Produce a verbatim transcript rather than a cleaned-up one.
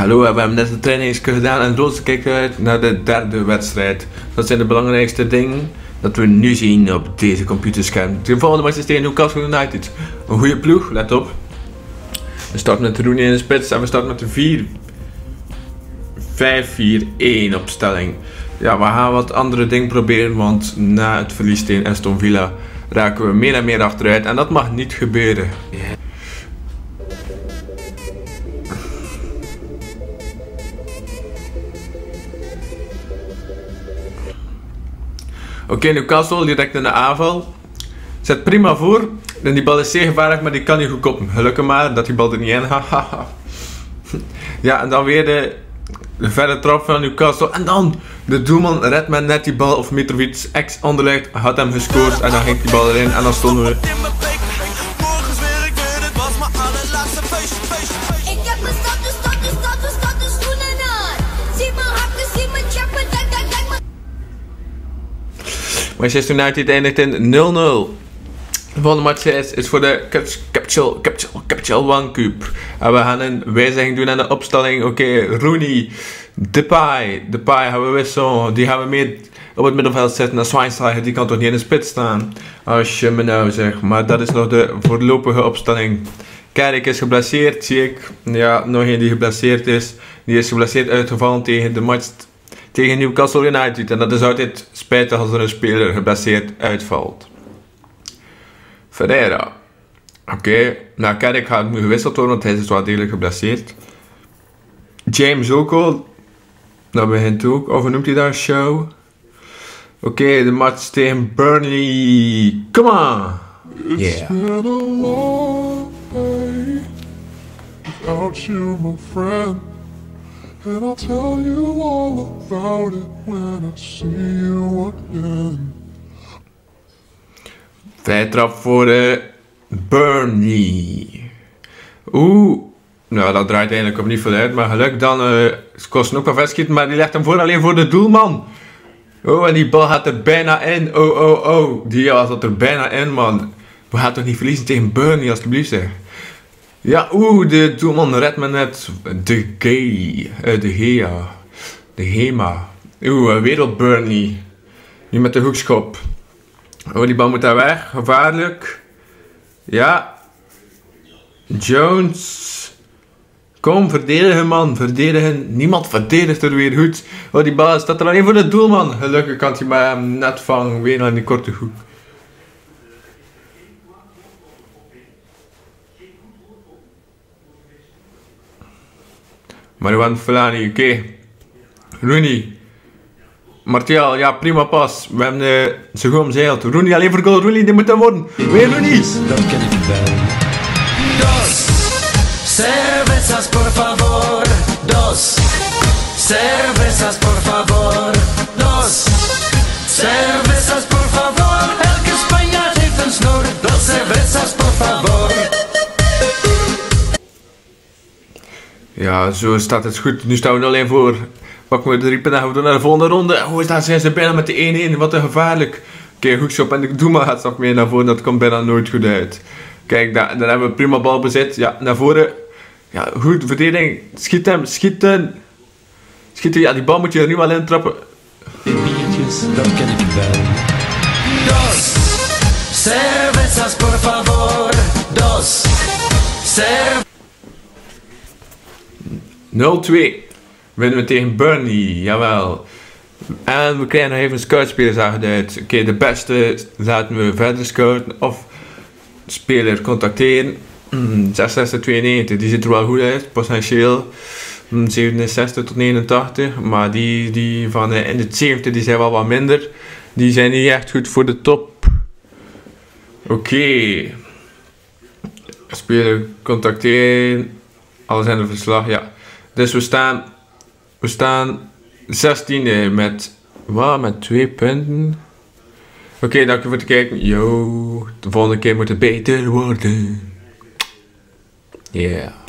Hallo, we hebben net een trainingsje gedaan en Roos kijkt uit naar de derde wedstrijd. Dat zijn de belangrijkste dingen dat we nu zien op deze computerscherm. De volgende match is tegen Newcastle United. Een goede ploeg, let op. We starten met Rooney in de spits en we starten met de vier vijf vier een opstelling. Ja, we gaan wat andere dingen proberen, want na het verlies tegen Aston Villa raken we meer en meer achteruit en dat mag niet gebeuren. Yeah. Oké, okay, Newcastle direct in de aanval. Zet prima voor. En die bal is zeer gevaarlijk, maar die kan niet goed koppen. Gelukkig maar dat die bal er niet in gaat. Ja, en dan weer de, de verre trap van Newcastle. En dan de doelman redt met net die bal. Of Mitrovic, ex-Anderlecht, had hem gescoord. En dan ging die bal erin en dan stonden we. Manchester United eindigt in nul nul. De volgende match is, is voor de Capital, Capital, Capital One Cup. En we gaan een wijziging doen aan de opstelling. Oké, okay, Rooney, Depay, Depay gaan we wisselen. Die gaan we meer op het middenveld zetten. En Schweinsteiger, die kan toch niet in de spits staan. Als je me nou zegt. Maar dat is nog de voorlopige opstelling. Carrick is geblesseerd, zie ik. Ja, nog een die geblesseerd is. Die is geblesseerd uitgevallen tegen de match tegen Newcastle United. En dat is altijd spijtig als er een speler geblesseerd uitvalt. Ferreira. Oké, okay. Nou Carrick gaat nu gewisseld worden, want hij is wel degelijk geblesseerd. James ook al. Dat begint ook. Of hoe noemt hij dat? Show. Oké, okay, de match tegen Burnley. Come on! Yeah. Without you, my friend. And I'll tell you all about it when I see you again. Vrije trap voor de Burnley. Oeh. Nou, dat draait eigenlijk op niet veel uit. Maar geluk dan uh, kost ook wel verschieten. Maar die legt hem voor alleen voor de doelman. Oh, en die bal gaat er bijna in. Oh, oh, oh. Die zat er bijna in, man. We gaan toch niet verliezen tegen Burnley, alsjeblieft zeg. Ja, oeh, de doelman redt me net. De gay. Uh, de Gea. De Hema. Oeh, weer op Burnley. Nu met de hoekschop. Oh, die bal moet daar weg. Gevaarlijk. Ja. Jones. Kom, verdedigen man. Verdedigen. Niemand verdedigt er weer goed. Oh, die bal staat er alleen voor de doelman. Gelukkig kan hij maar hem net vangen. Weer aan die korte hoek. Marouane Fellaini, oké. Okay. Rooney. Martial, ja prima pas. We hebben de ze goed omzeild. Rooney alleen voor goal. Rooney, die moet dan worden. Weer Rooney. Dat ken ik wel. Dos cervezas por favor. Dos cervezas por favor. Dos cervezas por favor. Elke Spanjaard heeft een snor. Dos cervezas por favor. Ja, zo staat het goed. Nu staan we alleen voor. Pakken we de drie punten en gaan we door naar de volgende ronde. Oh, daar zijn ze bijna met de één één. Wat een gevaarlijk. Oké, okay, hoekschop en de doelman gaat nog meer naar voren. Dat komt bijna nooit goed uit. Kijk, daar, dan hebben we prima balbezit. Ja, naar voren. Ja, goed, verdediging. Schiet hem, schieten. Schieten, ja, die bal moet je er nu wel in trappen. Biertjes, dat ken ik wel. Dos cervezas por favor. Dos cervezas. nul twee. Winnen we tegen Burnley, jawel. En we krijgen nog even scoutspelers aangeduid. Oké, okay, de beste laten we verder scouten of speler contacteren. Mm, zesenzestig tweeënnegentig, die ziet er wel goed uit, potentieel. Mm, zevenenzestig tot negenentachtig, maar die, die van uh, in de zeventig die zijn wel wat minder. Die zijn niet echt goed voor de top. Oké. Okay. Speler contacteren. Alles in de verslag, ja. Dus we staan, we staan zestiende met, wat, met twee punten. Oké, okay, dank u voor het kijken. Yo, de volgende keer moet het beter worden. Yeah.